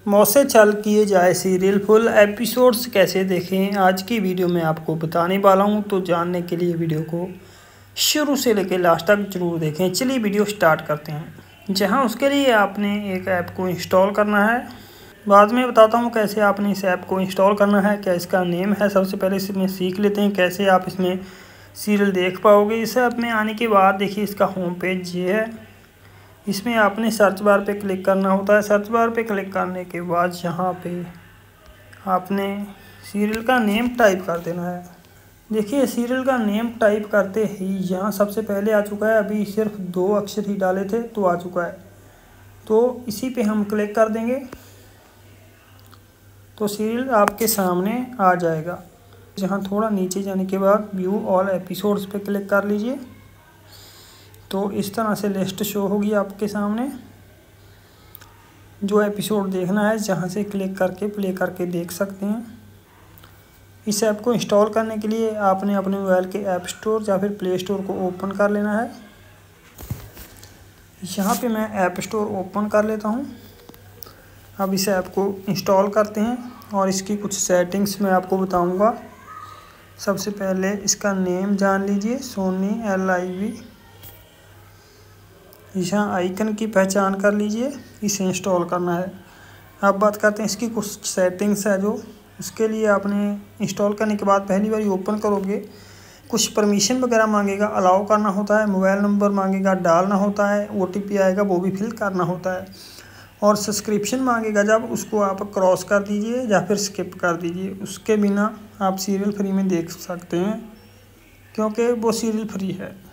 मौत से छल किए जाए सीरियल फुल एपिसोड्स कैसे देखें, आज की वीडियो में आपको बताने वाला हूं। तो जानने के लिए वीडियो को शुरू से लेकर लास्ट तक जरूर देखें। चलिए वीडियो स्टार्ट करते हैं। जहां उसके लिए आपने एक ऐप को इंस्टॉल करना है। बाद में बताता हूं कैसे आपने इस ऐप को इंस्टॉल करना है, क्या इसका नेम है। सबसे पहले इसमें सीख लेते हैं कैसे आप इसमें सीरियल देख पाओगे। इस ऐप में आने के बाद देखिए इसका होम पेज ये है। इसमें आपने सर्च बार पे क्लिक करना होता है। सर्च बार पे क्लिक करने के बाद यहाँ पे आपने सीरियल का नेम टाइप कर देना है। देखिए सीरियल का नेम टाइप करते ही यहाँ सबसे पहले आ चुका है। अभी सिर्फ 2 अक्षर ही डाले थे तो आ चुका है, तो इसी पे हम क्लिक कर देंगे तो सीरियल आपके सामने आ जाएगा। जहाँ थोड़ा नीचे जाने के बाद व्यू ऑल एपिसोड्स पे क्लिक कर लीजिए तो इस तरह से लिस्ट शो होगी आपके सामने। जो एपिसोड देखना है जहां से क्लिक करके प्ले करके देख सकते हैं। इस ऐप को इंस्टॉल करने के लिए आपने अपने मोबाइल के ऐप स्टोर या फिर प्ले स्टोर को ओपन कर लेना है। यहाँ पे मैं ऐप स्टोर ओपन कर लेता हूँ। अब इस ऐप को इंस्टॉल करते हैं और इसकी कुछ सेटिंग्स मैं आपको बताऊँगा। सबसे पहले इसका नेम जान लीजिए, सोनी LIV। यहाँ आइकन की पहचान कर लीजिए, इसे इंस्टॉल करना है। अब बात करते हैं इसकी कुछ सेटिंग्स है जो उसके लिए आपने इंस्टॉल करने के बाद पहली बार ओपन करोगे कुछ परमिशन वगैरह मांगेगा, अलाउ करना होता है। मोबाइल नंबर मांगेगा, डालना होता है। OTP आएगा, वो भी फिल करना होता है। और सब्सक्रिप्शन मांगेगा, जब उसको आप क्रॉस कर दीजिए या फिर स्किप कर दीजिए। उसके बिना आप सीरियल फ्री में देख सकते हैं क्योंकि वो सीरियल फ्री है।